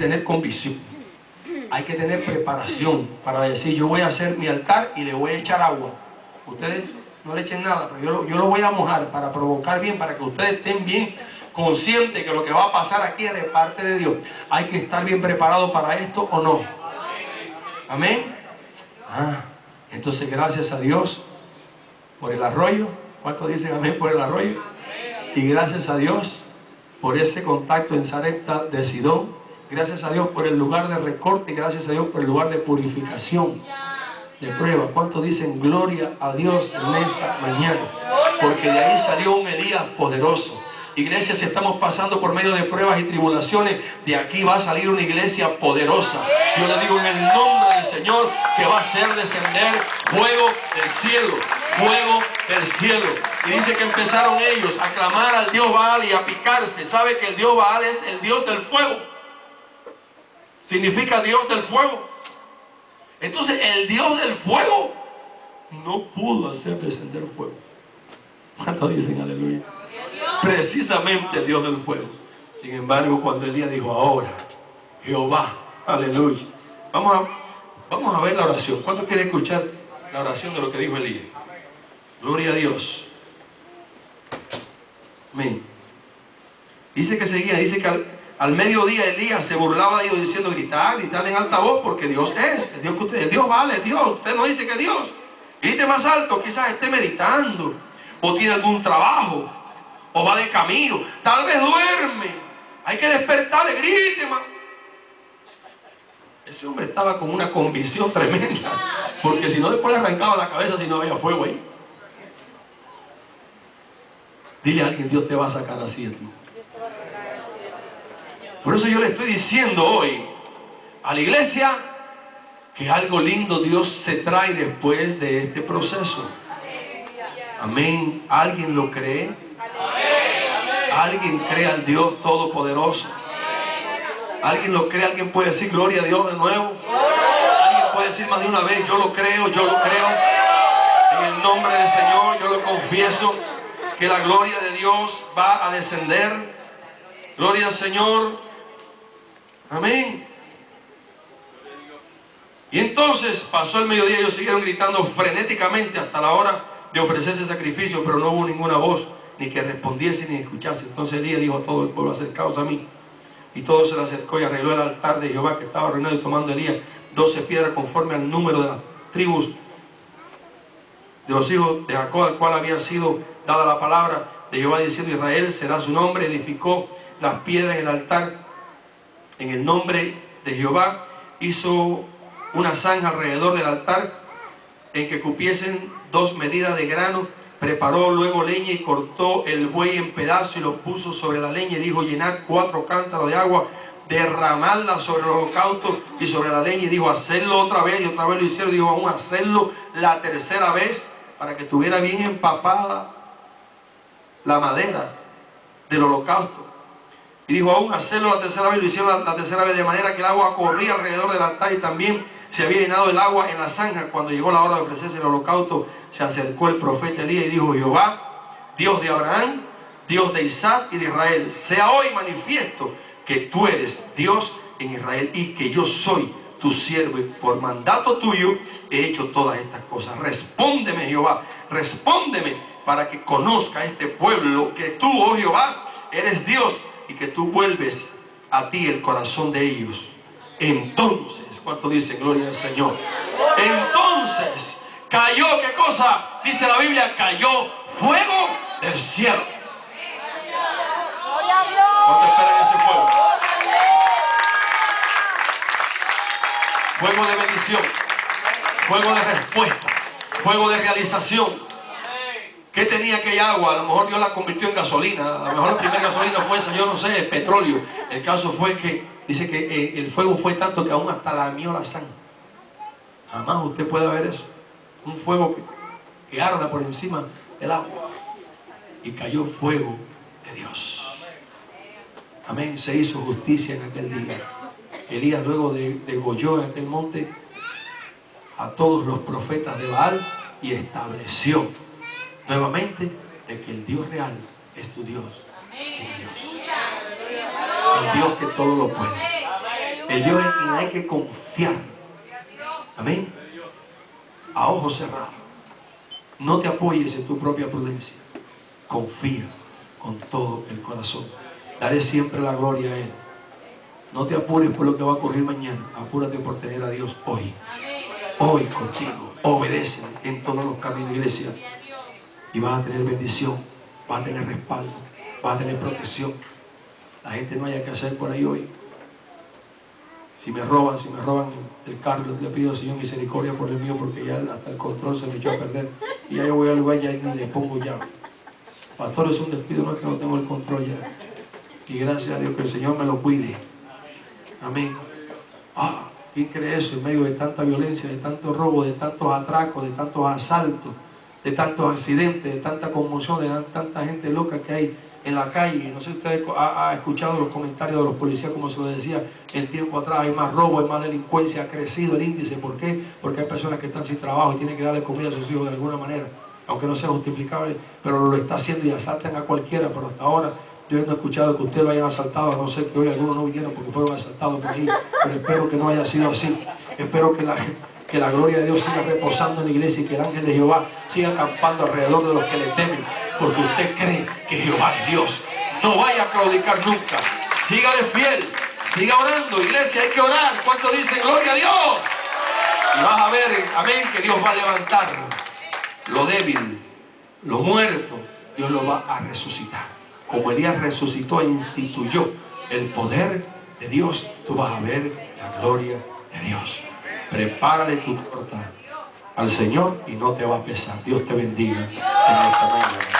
tener convicción, hay que tener preparación para decir: yo voy a hacer mi altar y le voy a echar agua. Ustedes no le echen nada, pero yo lo voy a mojar para provocar bien, para que ustedes estén bien conscientes que lo que va a pasar aquí es de parte de Dios. Hay que estar bien preparado para esto, ¿o no? Amén. Entonces, gracias a Dios por el arroyo. ¿Cuántos dicen amén por el arroyo? Y gracias a Dios por ese contacto en Sarepta de Sidón. Gracias a Dios por el lugar de recorte. Y gracias a Dios por el lugar de purificación, de prueba. ¿Cuántos dicen gloria a Dios en esta mañana? Porque de ahí salió un Elías poderoso. Iglesia, si estamos pasando por medio de pruebas y tribulaciones, de aquí va a salir una iglesia poderosa. Yo le digo en el nombre del Señor que va a hacer descender fuego del cielo. Fuego del cielo. Y dice que empezaron ellos a clamar al Dios Baal y a picarse. ¿Sabe que el Dios Baal es el Dios del fuego? Significa Dios del fuego. Entonces el Dios del fuego no pudo hacer descender fuego. ¿Cuántos dicen aleluya? Precisamente el Dios del fuego. Sin embargo, cuando Elías dijo: ahora Jehová, aleluya. Vamos a ver la oración. ¿Cuántos quieren escuchar la oración de lo que dijo Elías? Gloria a Dios. Amén. Dice que seguía, dice que al mediodía Elías se burlaba de ellos diciendo: gritar en alta voz, porque Dios es el Dios que ustedes, Dios vale, Dios. Usted no dice que Dios. Grite más alto, quizás esté meditando, o tiene algún trabajo, o va de camino, tal vez duerme. Hay que despertarle, grite más. Ese hombre estaba con una convicción tremenda, porque si no, después le arrancaba la cabeza si no había fuego ahí. Dile a alguien: Dios te va a sacar así, hermano. Por eso yo le estoy diciendo hoy a la iglesia que algo lindo Dios se trae después de este proceso. Amén. ¿Alguien lo cree? ¿Alguien cree al Dios Todopoderoso? ¿Alguien lo cree? ¿Alguien puede decir gloria a Dios de nuevo? ¿Alguien puede decir más de una vez: yo lo creo, yo lo creo? En el nombre del Señor yo lo confieso, que la gloria de Dios va a descender. Gloria al Señor. Amén. Y entonces pasó el mediodía y ellos siguieron gritando frenéticamente hasta la hora de ofrecerse sacrificio, pero no hubo ninguna voz, ni que respondiese ni escuchase. Entonces Elías dijo a todo el pueblo: acercaos a mí. Y todo se le acercó y arregló el altar de Jehová, que estaba arruinado, y tomando Elías 12 piedras conforme al número de las tribus de los hijos de Jacob, al cual había sido dada la palabra de Jehová, diciendo: Israel será su nombre. Edificó las piedras en el altar en el nombre de Jehová. Hizo una zanja alrededor del altar en que cupiesen 2 medidas de grano. Preparó luego leña y cortó el buey en pedazos y lo puso sobre la leña, y dijo: llenad 4 cántaros de agua, derramadla sobre el holocausto y sobre la leña. Y dijo: hacerlo otra vez. Y otra vez lo hicieron. Dijo: aún hacerlo la tercera vez, para que estuviera bien empapada la madera del holocausto. Y dijo: aún hacerlo la tercera vez. Lo hicieron la tercera vez, de manera que el agua corría alrededor del altar, y también se había llenado el agua en la zanja. Cuando llegó la hora de ofrecerse el holocausto, se acercó el profeta Elías y dijo: Jehová, Dios de Abraham, Dios de Isaac y de Israel, sea hoy manifiesto que tú eres Dios en Israel, y que yo soy tu siervo, y por mandato tuyo he hecho todas estas cosas. Respóndeme, Jehová, respóndeme, para que conozca este pueblo que tú, oh Jehová, eres Dios, y que tú vuelves a ti el corazón de ellos. Entonces, ¿cuánto dicen gloria al Señor? Entonces cayó, ¿qué cosa? Dice la Biblia: cayó fuego del cielo. ¿Cuánto esperan ese fuego? Fuego de bendición, fuego de respuesta, fuego de realización. ¿Qué tenía aquella agua? A lo mejor Dios la convirtió en gasolina. A lo mejor la primera gasolina fue esa, yo no sé, el petróleo. El caso fue que dice que el fuego fue tanto que aún hasta lamió la sangre. Jamás usted puede ver eso. Un fuego que arda por encima del agua. Y cayó fuego de Dios. Amén. Se hizo justicia en aquel día. Elías luego degolló en aquel monte a todos los profetas de Baal, y estableció nuevamente de que el Dios real es tu Dios, tu Dios, el Dios que todo lo puede. El Dios en quien hay que confiar. Amén. A ojos cerrados. No te apoyes en tu propia prudencia. Confía con todo el corazón. Dale siempre la gloria a Él. No te apures por lo que va a ocurrir mañana. Apúrate por tener a Dios hoy. Hoy contigo. Obedece en todos los caminos, iglesia. Y vas a tener bendición. Vas a tener respaldo. Vas a tener protección. La gente no haya que hacer por ahí hoy. Si me roban el carro, le pido al Señor misericordia por el mío, porque ya hasta el control se me echó a perder. Y ya yo voy al lugar ya ni le pongo llave. Pastor, es un despido, no es que no tengo el control ya. Y gracias a Dios que el Señor me lo cuide. Amén. ¿Quién cree eso en medio de tanta violencia, de tanto robo, de tantos atracos, de tantos asaltos, de tantos accidentes, de tanta conmoción, de tanta gente loca que hay en la calle? No sé si usted ha escuchado los comentarios de los policías, como se lo decía en tiempo atrás: hay más robo, hay más delincuencia, ha crecido el índice. ¿Por qué? Porque hay personas que están sin trabajo y tienen que darle comida a sus hijos de alguna manera, aunque no sea justificable, pero lo está haciendo y asaltan a cualquiera. Pero hasta ahora yo no he escuchado que usted lo hayan asaltado, a no ser que hoy algunos no vinieron porque fueron asaltados por ahí, pero espero que no haya sido así. Espero que la gloria de Dios siga reposando en la iglesia y que el ángel de Jehová siga acampando alrededor de los que le temen, porque usted cree que Jehová es Dios. No vaya a claudicar nunca. Sígale fiel, siga orando, iglesia. Hay que orar. ¿Cuánto dicen gloria a Dios? Y vas a ver, amén, que Dios va a levantar lo débil, lo muerto. Dios lo va a resucitar. Como Elías resucitó e instituyó el poder de Dios, tú vas a ver la gloria de Dios. Prepárale tu puerta al Señor y no te va a pesar. Dios te bendiga en esta mañana.